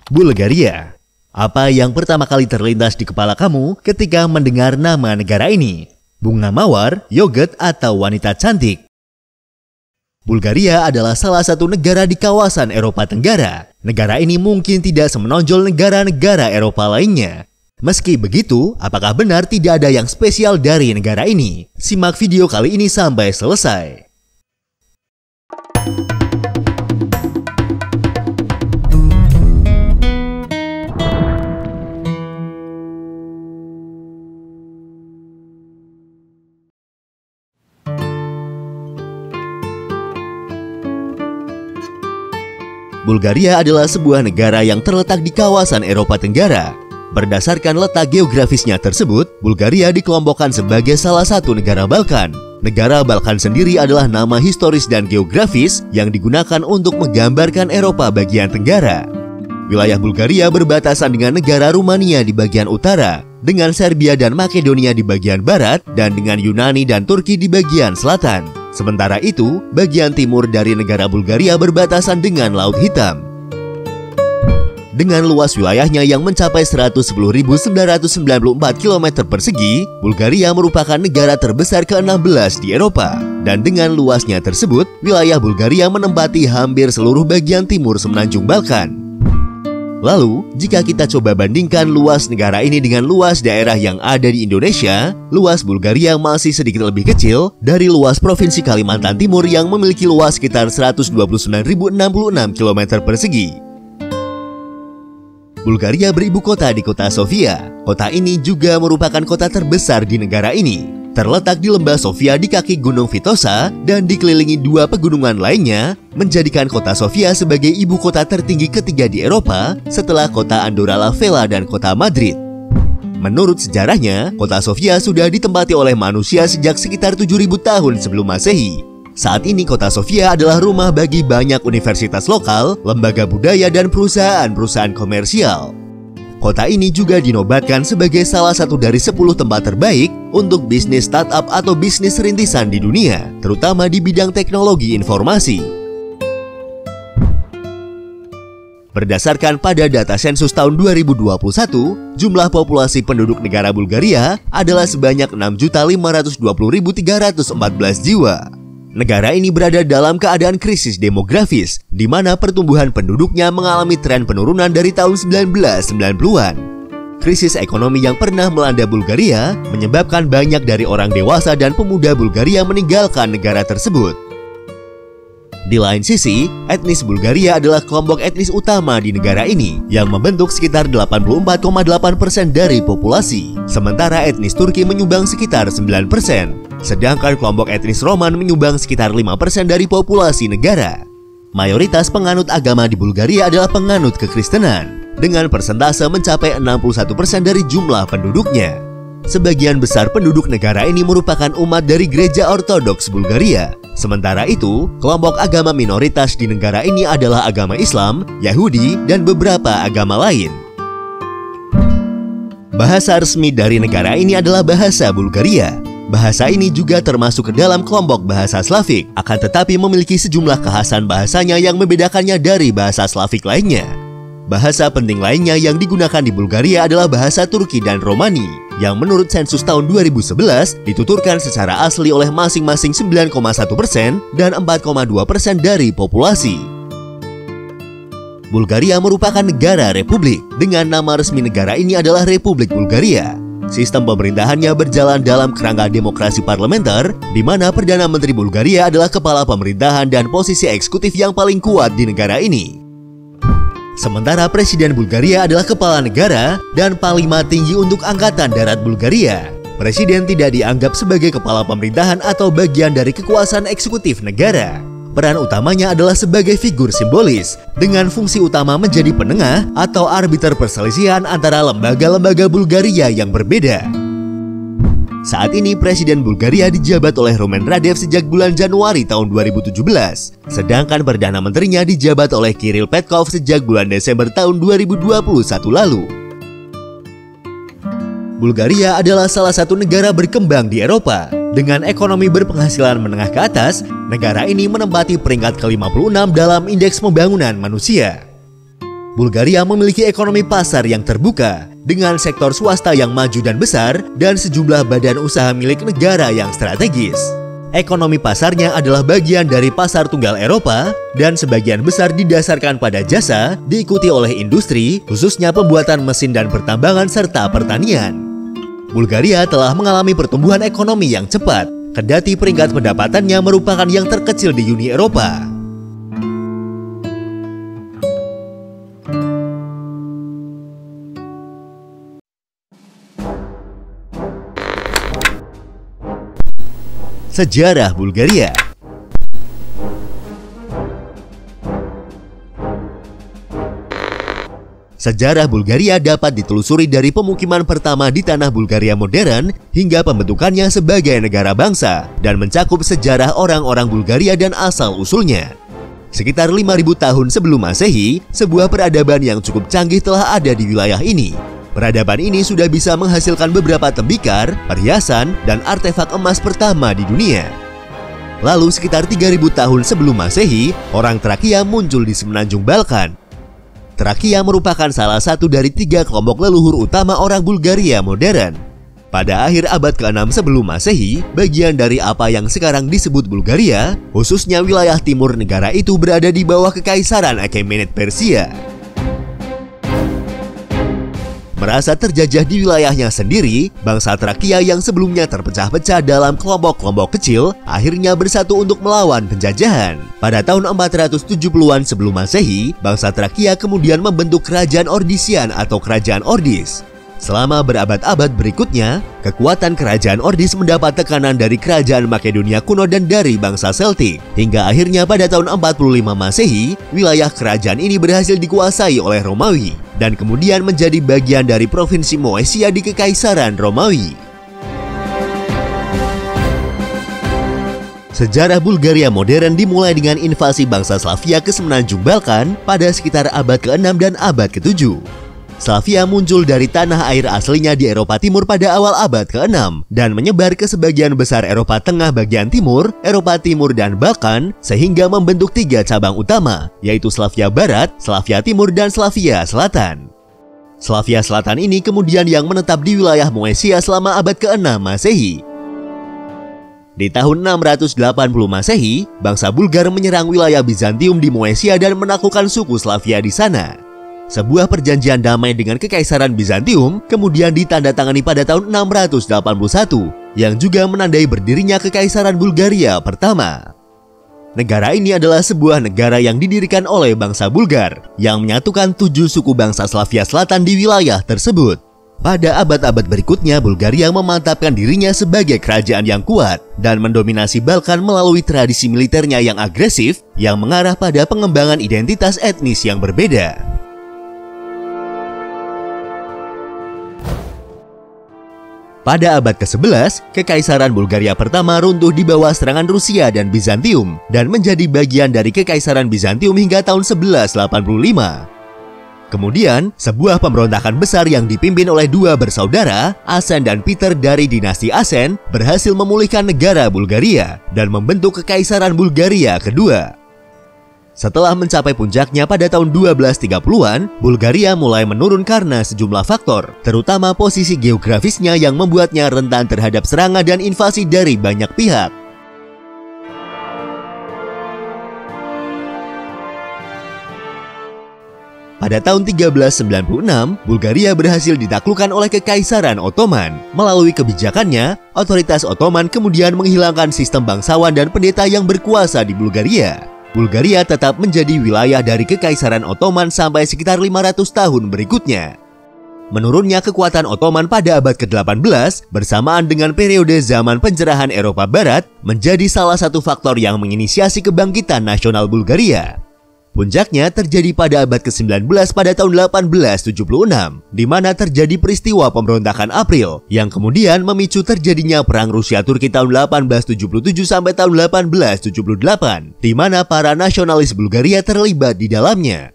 Bulgaria. Apa yang pertama kali terlintas di kepala kamu ketika mendengar nama negara ini? Bunga mawar, yogurt, atau wanita cantik? Bulgaria adalah salah satu negara di kawasan Eropa Tenggara. Negara ini mungkin tidak semenonjol negara-negara Eropa lainnya. Meski begitu, apakah benar tidak ada yang spesial dari negara ini? Simak video kali ini sampai selesai. Bulgaria adalah sebuah negara yang terletak di kawasan Eropa Tenggara. Berdasarkan letak geografisnya tersebut, Bulgaria dikelompokkan sebagai salah satu negara Balkan. Negara Balkan sendiri adalah nama historis dan geografis yang digunakan untuk menggambarkan Eropa bagian tenggara. Wilayah Bulgaria berbatasan dengan negara Rumania di bagian utara, dengan Serbia dan Makedonia di bagian barat, dan dengan Yunani dan Turki di bagian selatan. Sementara itu, bagian timur dari negara Bulgaria berbatasan dengan Laut Hitam. Dengan luas wilayahnya yang mencapai 110.994 km persegi, Bulgaria merupakan negara terbesar ke-16 di Eropa. Dan dengan luasnya tersebut, wilayah Bulgaria menempati hampir seluruh bagian timur semenanjung Balkan. Lalu, jika kita coba bandingkan luas negara ini dengan luas daerah yang ada di Indonesia, luas Bulgaria masih sedikit lebih kecil dari luas Provinsi Kalimantan Timur yang memiliki luas sekitar 129.066 km persegi. Bulgaria beribu kota di kota Sofia. Kota ini juga merupakan kota terbesar di negara ini. Terletak di lembah Sofia di kaki Gunung Vitosa dan dikelilingi dua pegunungan lainnya, menjadikan kota Sofia sebagai ibu kota tertinggi ketiga di Eropa setelah kota Andorra la Vella dan kota Madrid. Menurut sejarahnya, kota Sofia sudah ditempati oleh manusia sejak sekitar 7.000 tahun sebelum Masehi. Saat ini kota Sofia adalah rumah bagi banyak universitas lokal, lembaga budaya, dan perusahaan-perusahaan komersial. Kota ini juga dinobatkan sebagai salah satu dari 10 tempat terbaik untuk bisnis startup atau bisnis rintisan di dunia, terutama di bidang teknologi informasi. Berdasarkan pada data sensus tahun 2021, jumlah populasi penduduk negara Bulgaria adalah sebanyak 6.520.314 jiwa. Negara ini berada dalam keadaan krisis demografis, di mana pertumbuhan penduduknya mengalami tren penurunan dari tahun 1990-an. Krisis ekonomi yang pernah melanda Bulgaria menyebabkan banyak dari orang dewasa dan pemuda Bulgaria meninggalkan negara tersebut. Di lain sisi, etnis Bulgaria adalah kelompok etnis utama di negara ini yang membentuk sekitar 84,8% dari populasi, sementara etnis Turki menyumbang sekitar 9%. Sedangkan kelompok etnis Roman menyumbang sekitar 5% dari populasi negara. Mayoritas penganut agama di Bulgaria adalah penganut kekristenan, dengan persentase mencapai 61% dari jumlah penduduknya. Sebagian besar penduduk negara ini merupakan umat dari Gereja Ortodoks Bulgaria. Sementara itu, kelompok agama minoritas di negara ini adalah agama Islam, Yahudi, dan beberapa agama lain. Bahasa resmi dari negara ini adalah bahasa Bulgaria. Bahasa ini juga termasuk ke dalam kelompok bahasa Slavik, akan tetapi memiliki sejumlah kekhasan bahasanya yang membedakannya dari bahasa Slavik lainnya. Bahasa penting lainnya yang digunakan di Bulgaria adalah bahasa Turki dan Romani, yang menurut sensus tahun 2011 dituturkan secara asli oleh masing-masing 9,1% dan 4,2% dari populasi. Bulgaria merupakan negara republik, dengan nama resmi negara ini adalah Republik Bulgaria. Sistem pemerintahannya berjalan dalam kerangka demokrasi parlementer, di mana Perdana Menteri Bulgaria adalah kepala pemerintahan dan posisi eksekutif yang paling kuat di negara ini. Sementara Presiden Bulgaria adalah kepala negara dan panglima tinggi untuk Angkatan Darat Bulgaria. Presiden tidak dianggap sebagai kepala pemerintahan atau bagian dari kekuasaan eksekutif negara. Peran utamanya adalah sebagai figur simbolis, dengan fungsi utama menjadi penengah atau arbiter perselisihan antara lembaga-lembaga Bulgaria yang berbeda. Saat ini Presiden Bulgaria dijabat oleh Rumen Radev sejak bulan Januari tahun 2017, sedangkan Perdana Menterinya dijabat oleh Kirill Petkov sejak bulan Desember tahun 2021 lalu. Bulgaria adalah salah satu negara berkembang di Eropa. Dengan ekonomi berpenghasilan menengah ke atas, negara ini menempati peringkat ke-56 dalam Indeks Pembangunan Manusia. Bulgaria memiliki ekonomi pasar yang terbuka, dengan sektor swasta yang maju dan besar, dan sejumlah badan usaha milik negara yang strategis. Ekonomi pasarnya adalah bagian dari pasar tunggal Eropa, dan sebagian besar didasarkan pada jasa, diikuti oleh industri, khususnya pembuatan mesin dan pertambangan serta pertanian. Bulgaria telah mengalami pertumbuhan ekonomi yang cepat, kendati peringkat pendapatannya merupakan yang terkecil di Uni Eropa. Sejarah Bulgaria. Sejarah Bulgaria dapat ditelusuri dari pemukiman pertama di tanah Bulgaria modern hingga pembentukannya sebagai negara bangsa dan mencakup sejarah orang-orang Bulgaria dan asal-usulnya. Sekitar 5.000 tahun sebelum Masehi, sebuah peradaban yang cukup canggih telah ada di wilayah ini. Peradaban ini sudah bisa menghasilkan beberapa tembikar, perhiasan, dan artefak emas pertama di dunia. Lalu sekitar 3.000 tahun sebelum Masehi, orang Trakia muncul di semenanjung Balkan. Trakia merupakan salah satu dari 3 kelompok leluhur utama orang Bulgaria modern. Pada akhir abad ke-6 sebelum Masehi, bagian dari apa yang sekarang disebut Bulgaria, khususnya wilayah timur negara itu berada di bawah Kekaisaran Achaemenid Persia. Merasa terjajah di wilayahnya sendiri, bangsa Trakia yang sebelumnya terpecah-pecah dalam kelompok-kelompok kecil akhirnya bersatu untuk melawan penjajahan. Pada tahun 470-an sebelum Masehi, bangsa Trakia kemudian membentuk kerajaan Ordisian atau kerajaan Ordis. Selama berabad-abad berikutnya, kekuatan kerajaan Ordis mendapat tekanan dari kerajaan Makedonia kuno dan dari bangsa Celtic. Hingga akhirnya pada tahun 45 Masehi, wilayah kerajaan ini berhasil dikuasai oleh Romawi dan kemudian menjadi bagian dari provinsi Moesia di Kekaisaran Romawi. Sejarah Bulgaria modern dimulai dengan invasi bangsa Slavia ke semenanjung Balkan pada sekitar abad ke-6 dan abad ke-7. Slavia muncul dari tanah air aslinya di Eropa Timur pada awal abad ke-6 dan menyebar ke sebagian besar Eropa Tengah bagian timur, Eropa Timur, dan Balkan sehingga membentuk 3 cabang utama, yaitu Slavia Barat, Slavia Timur, dan Slavia Selatan. Slavia Selatan ini kemudian yang menetap di wilayah Moesia selama abad ke-6 Masehi. Di tahun 680 Masehi, bangsa Bulgar menyerang wilayah Bizantium di Moesia dan menaklukkan suku Slavia di sana. Sebuah perjanjian damai dengan Kekaisaran Bizantium kemudian ditandatangani pada tahun 681 yang juga menandai berdirinya Kekaisaran Bulgaria pertama. Negara ini adalah sebuah negara yang didirikan oleh bangsa Bulgar yang menyatukan 7 suku bangsa Slavia Selatan di wilayah tersebut. Pada abad-abad berikutnya, Bulgaria memantapkan dirinya sebagai kerajaan yang kuat dan mendominasi Balkan melalui tradisi militernya yang agresif yang mengarah pada pengembangan identitas etnis yang berbeda. Pada abad ke-11, Kekaisaran Bulgaria pertama runtuh di bawah serangan Rusia dan Bizantium dan menjadi bagian dari Kekaisaran Bizantium hingga tahun 1185. Kemudian, sebuah pemberontakan besar yang dipimpin oleh 2 bersaudara, Asen dan Peter dari dinasti Asen, berhasil memulihkan negara Bulgaria dan membentuk Kekaisaran Bulgaria kedua. Setelah mencapai puncaknya pada tahun 1230-an, Bulgaria mulai menurun karena sejumlah faktor, terutama posisi geografisnya yang membuatnya rentan terhadap serangan dan invasi dari banyak pihak. Pada tahun 1396, Bulgaria berhasil ditaklukkan oleh Kekaisaran Ottoman. Melalui kebijakannya, otoritas Ottoman kemudian menghilangkan sistem bangsawan dan pendeta yang berkuasa di Bulgaria. Bulgaria tetap menjadi wilayah dari Kekaisaran Ottoman sampai sekitar 500 tahun berikutnya. Menurunnya kekuatan Ottoman pada abad ke-18 bersamaan dengan periode zaman pencerahan Eropa Barat menjadi salah satu faktor yang menginisiasi kebangkitan nasional Bulgaria. Puncaknya terjadi pada abad ke-19 pada tahun 1876, di mana terjadi peristiwa pemberontakan April yang kemudian memicu terjadinya Perang Rusia-Turki tahun 1877 sampai tahun 1878, di mana para nasionalis Bulgaria terlibat di dalamnya.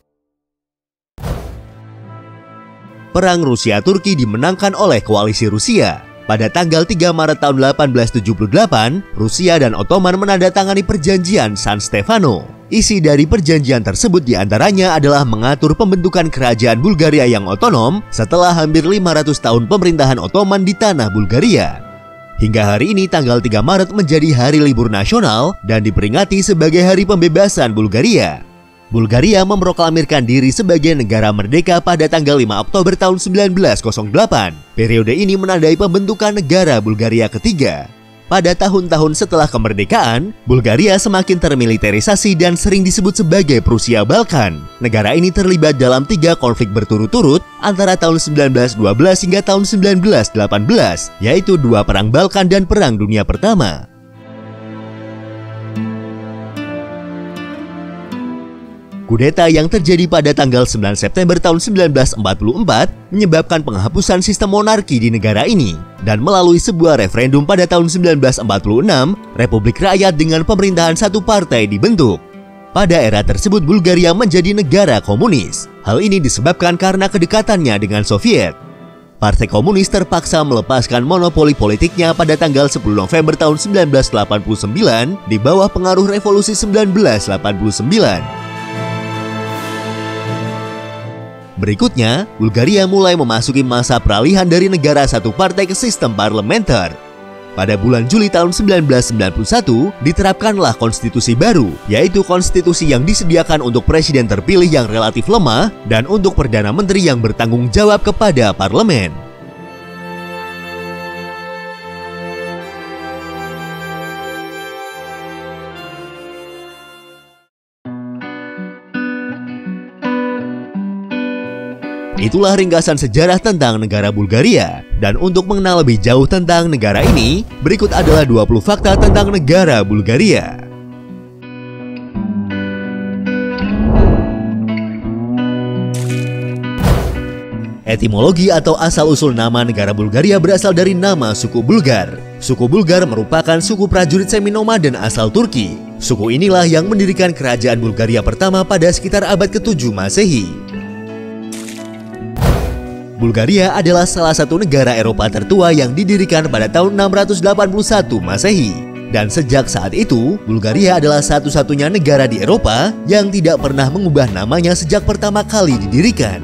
Perang Rusia-Turki dimenangkan oleh koalisi Rusia. Pada tanggal 3 Maret tahun 1878, Rusia dan Ottoman menandatangani perjanjian San Stefano. Isi dari perjanjian tersebut diantaranya adalah mengatur pembentukan kerajaan Bulgaria yang otonom setelah hampir 500 tahun pemerintahan Ottoman di tanah Bulgaria. Hingga hari ini tanggal 3 Maret menjadi hari libur nasional dan diperingati sebagai hari pembebasan Bulgaria. Bulgaria memproklamirkan diri sebagai negara merdeka pada tanggal 5 Oktober tahun 1908. Periode ini menandai pembentukan negara Bulgaria ketiga. Pada tahun-tahun setelah kemerdekaan, Bulgaria semakin termiliterisasi dan sering disebut sebagai Prusia Balkan. Negara ini terlibat dalam 3 konflik berturut-turut antara tahun 1912 hingga tahun 1918, yaitu 2 Perang Balkan dan Perang Dunia Pertama. Kudeta yang terjadi pada tanggal 9 September tahun 1944 menyebabkan penghapusan sistem monarki di negara ini. Dan melalui sebuah referendum pada tahun 1946, Republik Rakyat dengan pemerintahan satu partai dibentuk. Pada era tersebut Bulgaria menjadi negara komunis. Hal ini disebabkan karena kedekatannya dengan Soviet. Partai Komunis terpaksa melepaskan monopoli politiknya pada tanggal 10 November tahun 1989 di bawah pengaruh Revolusi 1989. Berikutnya, Bulgaria mulai memasuki masa peralihan dari negara satu partai ke sistem parlementer. Pada bulan Juli tahun 1991, diterapkanlah konstitusi baru, yaitu konstitusi yang disediakan untuk presiden terpilih yang relatif lemah dan untuk perdana menteri yang bertanggung jawab kepada parlemen. Itulah ringkasan sejarah tentang negara Bulgaria. Dan untuk mengenal lebih jauh tentang negara ini, berikut adalah 20 fakta tentang negara Bulgaria. Etimologi atau asal-usul nama negara Bulgaria berasal dari nama suku Bulgar. Suku Bulgar merupakan suku prajurit semi-nomaden asal Turki. Suku inilah yang mendirikan kerajaan Bulgaria pertama pada sekitar abad ke-7 Masehi. Bulgaria adalah salah satu negara Eropa tertua yang didirikan pada tahun 681 Masehi. Dan sejak saat itu, Bulgaria adalah satu-satunya negara di Eropa yang tidak pernah mengubah namanya sejak pertama kali didirikan.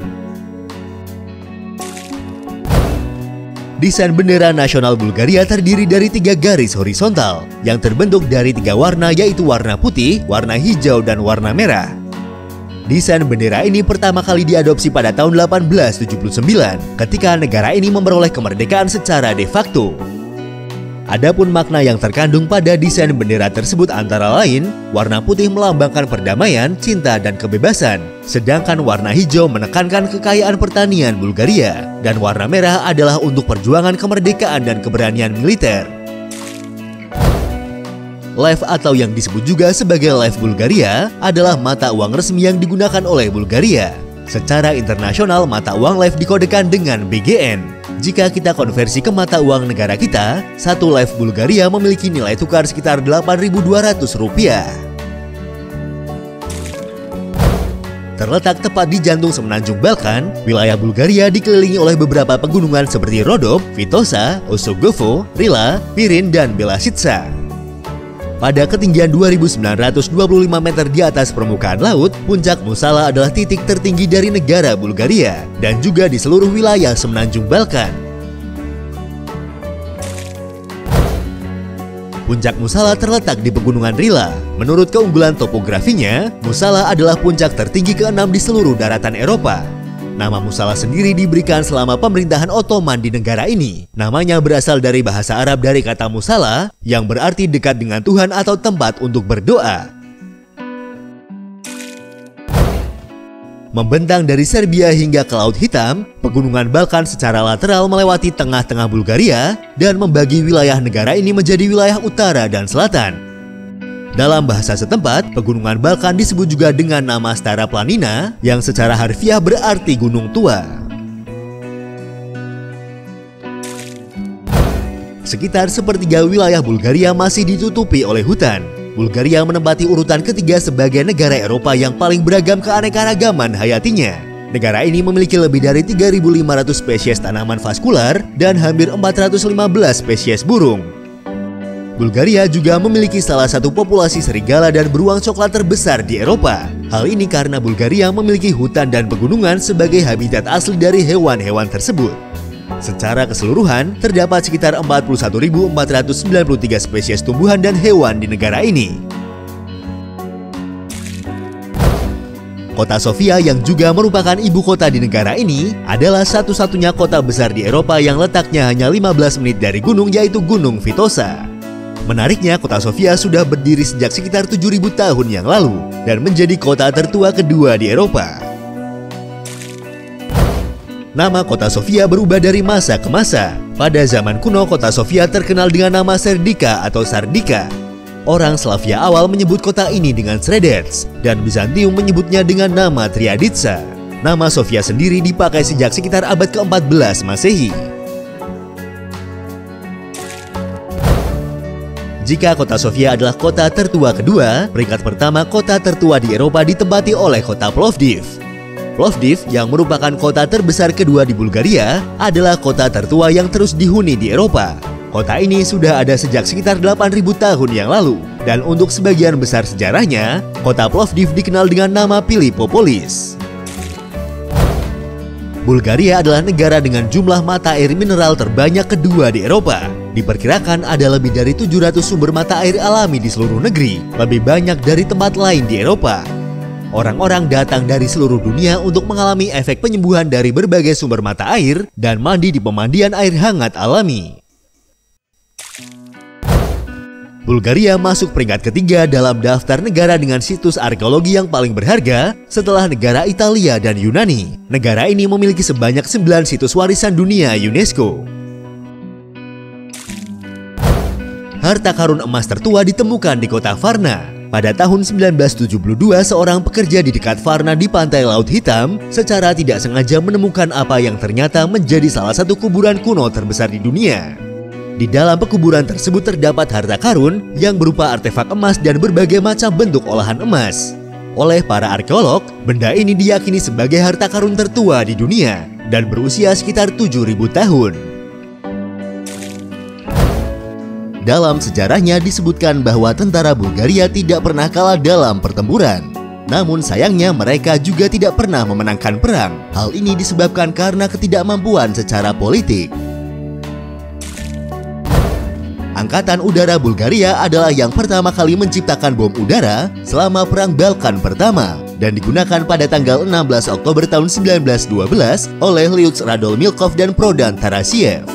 Desain bendera nasional Bulgaria terdiri dari 3 garis horizontal yang terbentuk dari 3 warna, yaitu warna putih, warna hijau, dan warna merah. Desain bendera ini pertama kali diadopsi pada tahun 1879 ketika negara ini memperoleh kemerdekaan secara de facto. Adapun makna yang terkandung pada desain bendera tersebut antara lain, warna putih melambangkan perdamaian, cinta, dan kebebasan, sedangkan warna hijau menekankan kekayaan pertanian Bulgaria, dan warna merah adalah untuk perjuangan kemerdekaan dan keberanian militer. Lev atau yang disebut juga sebagai Lev Bulgaria adalah mata uang resmi yang digunakan oleh Bulgaria. Secara internasional, mata uang Lev dikodekan dengan BGN. Jika kita konversi ke mata uang negara kita, 1 Lev Bulgaria memiliki nilai tukar sekitar Rp8.200. Terletak tepat di jantung semenanjung Balkan, wilayah Bulgaria dikelilingi oleh beberapa pegunungan seperti Rodop, Vitosa, Osogovo, Rila, Pirin, dan Belasica. Pada ketinggian 2.925 meter di atas permukaan laut, puncak Musala adalah titik tertinggi dari negara Bulgaria dan juga di seluruh wilayah semenanjung Balkan. Puncak Musala terletak di pegunungan Rila. Menurut keunggulan topografinya, Musala adalah puncak tertinggi ke-6 di seluruh daratan Eropa. Nama Musala sendiri diberikan selama pemerintahan Ottoman di negara ini. Namanya berasal dari bahasa Arab dari kata Musala yang berarti dekat dengan Tuhan atau tempat untuk berdoa. Membentang dari Serbia hingga ke Laut Hitam, pegunungan Balkan secara lateral melewati tengah-tengah Bulgaria dan membagi wilayah negara ini menjadi wilayah utara dan selatan. Dalam bahasa setempat, pegunungan Balkan disebut juga dengan nama Stara Planina yang secara harfiah berarti gunung tua. Sekitar sepertiga wilayah Bulgaria masih ditutupi oleh hutan. Bulgaria menempati urutan ketiga sebagai negara Eropa yang paling beragam keanekaragaman hayatinya. Negara ini memiliki lebih dari 3.500 spesies tanaman vaskular dan hampir 415 spesies burung. Bulgaria juga memiliki salah satu populasi serigala dan beruang coklat terbesar di Eropa. Hal ini karena Bulgaria memiliki hutan dan pegunungan sebagai habitat asli dari hewan-hewan tersebut. Secara keseluruhan, terdapat sekitar 41.493 spesies tumbuhan dan hewan di negara ini. Kota Sofia yang juga merupakan ibu kota di negara ini adalah satu-satunya kota besar di Eropa yang letaknya hanya 15 menit dari gunung, yaitu Gunung Vitosa. Menariknya, kota Sofia sudah berdiri sejak sekitar 7.000 tahun yang lalu dan menjadi kota tertua kedua di Eropa. Nama kota Sofia berubah dari masa ke masa. Pada zaman kuno, kota Sofia terkenal dengan nama Serdica atau Sardika. Orang Slavia awal menyebut kota ini dengan Sredets, dan Bizantium menyebutnya dengan nama Triaditsa. Nama Sofia sendiri dipakai sejak sekitar abad ke-14 Masehi. Jika kota Sofia adalah kota tertua kedua, peringkat pertama kota tertua di Eropa ditempati oleh kota Plovdiv. Plovdiv, yang merupakan kota terbesar kedua di Bulgaria, adalah kota tertua yang terus dihuni di Eropa. Kota ini sudah ada sejak sekitar 8.000 tahun yang lalu, dan untuk sebagian besar sejarahnya, kota Plovdiv dikenal dengan nama Pilipopolis. Bulgaria adalah negara dengan jumlah mata air mineral terbanyak kedua di Eropa. Diperkirakan ada lebih dari 700 sumber mata air alami di seluruh negeri, lebih banyak dari tempat lain di Eropa. Orang-orang datang dari seluruh dunia untuk mengalami efek penyembuhan dari berbagai sumber mata air dan mandi di pemandian air hangat alami. Bulgaria masuk peringkat ketiga dalam daftar negara dengan situs arkeologi yang paling berharga setelah negara Italia dan Yunani. Negara ini memiliki sebanyak 9 situs warisan dunia UNESCO. Harta karun emas tertua ditemukan di kota Varna. Pada tahun 1972, seorang pekerja di dekat Varna di pantai Laut Hitam secara tidak sengaja menemukan apa yang ternyata menjadi salah satu kuburan kuno terbesar di dunia. Di dalam pekuburan tersebut terdapat harta karun yang berupa artefak emas dan berbagai macam bentuk olahan emas. Oleh para arkeolog, benda ini diyakini sebagai harta karun tertua di dunia dan berusia sekitar 7.000 tahun. Dalam sejarahnya disebutkan bahwa tentara Bulgaria tidak pernah kalah dalam pertempuran. Namun sayangnya mereka juga tidak pernah memenangkan perang. Hal ini disebabkan karena ketidakmampuan secara politik. Angkatan Udara Bulgaria adalah yang pertama kali menciptakan bom udara selama Perang Balkan Pertama dan digunakan pada tanggal 16 Oktober tahun 1912 oleh Lyuds Radomilkov dan Prodan Tarasiev.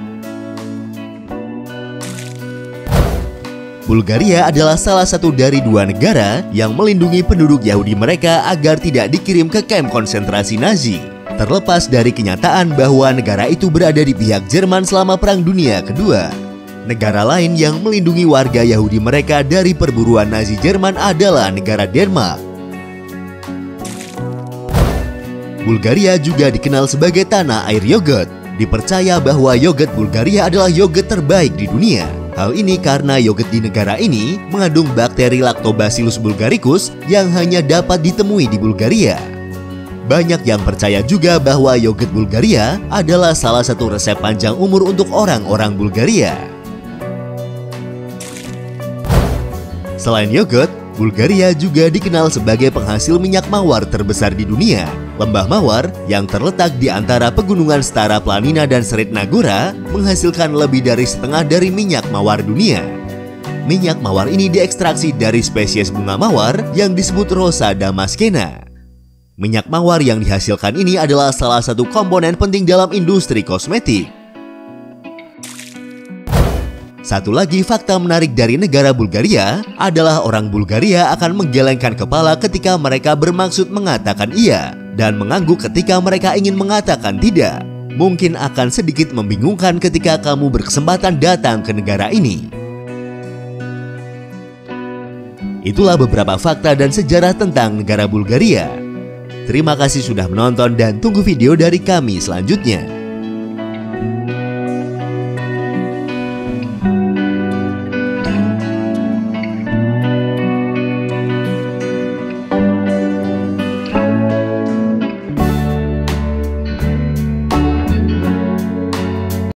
Bulgaria adalah salah satu dari 2 negara yang melindungi penduduk Yahudi mereka agar tidak dikirim ke kamp konsentrasi Nazi. Terlepas dari kenyataan bahwa negara itu berada di pihak Jerman selama Perang Dunia Kedua. Negara lain yang melindungi warga Yahudi mereka dari perburuan Nazi Jerman adalah negara Denmark. Bulgaria juga dikenal sebagai tanah air yogurt. Dipercaya bahwa yogurt Bulgaria adalah yogurt terbaik di dunia. Hal ini karena yogurt di negara ini mengandung bakteri Lactobacillus bulgaricus yang hanya dapat ditemui di Bulgaria. Banyak yang percaya juga bahwa yogurt Bulgaria adalah salah satu resep panjang umur untuk orang-orang Bulgaria. Selain yogurt, Bulgaria juga dikenal sebagai penghasil minyak mawar terbesar di dunia. Lembah Mawar yang terletak di antara pegunungan Stara Planina dan Serit Nagora menghasilkan lebih dari setengah dari minyak mawar dunia. Minyak mawar ini diekstraksi dari spesies bunga mawar yang disebut Rosa damascena. Minyak mawar yang dihasilkan ini adalah salah satu komponen penting dalam industri kosmetik. Satu lagi fakta menarik dari negara Bulgaria adalah orang Bulgaria akan menggelengkan kepala ketika mereka bermaksud mengatakan iya dan mengangguk ketika mereka ingin mengatakan tidak. Mungkin akan sedikit membingungkan ketika kamu berkesempatan datang ke negara ini. Itulah beberapa fakta dan sejarah tentang negara Bulgaria. Terima kasih sudah menonton dan tunggu video dari kami selanjutnya.